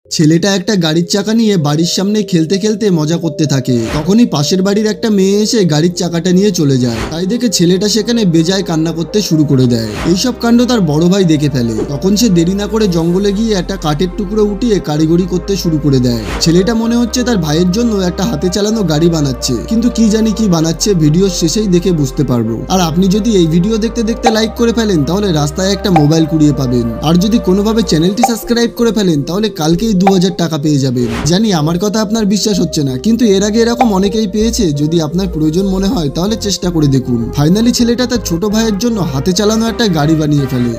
ছেলেটা একটা গাড়ির চাকা নিয়ে বাড়ির সামনে খেলতে খেলতে মজা করতে থাকে। তখনই পাশের বাড়ির একটা মেয়ে এসে গাড়ির চাকাটা নিয়ে চলে যায়। তাই দেখে ছেলেটা সেখানে বেজায় কান্না করতে শুরু করে দেয়। এইসব কাণ্ড তার বড় ভাই দেখে ফেলে। তখন সে দেরি না করে জঙ্গলে গিয়ে একটা কাঠের টুকরো উঠিয়ে কারিগরি করতে শুরু করে দেয়। ছেলেটা মনে হচ্ছে তার ভাইয়ের জন্য একটা হাতে চালানো গাড়ি বানাচ্ছে, কিন্তু কি জানি কি বানাচ্ছে, ভিডিওর শেষেই দেখে বুঝতে পারবো। আর আপনি যদি এই ভিডিও দেখতে দেখতে লাইক করে ফেলেন তাহলে রাস্তায় একটা মোবাইল কুড়িয়ে পাবেন। আর যদি কোনোভাবে চ্যানেলটি সাবস্ক্রাইব করে ফেলেন তাহলে কালকেই 2000 টাকা পেয়ে যাবেন। জানি আমার কথা আপনার বিশ্বাস হচ্ছে না, কিন্তু এর আগে এরকম অনেকেই পেয়েছে। যদি আপনার প্রয়োজন মনে হয় তাহলে চেষ্টা করে দেখুন। ফাইনালি ছেলেটা তার ছোট ভাইয়ের জন্য হাতে চালানো একটা গাড়ি বানিয়ে ফেলে।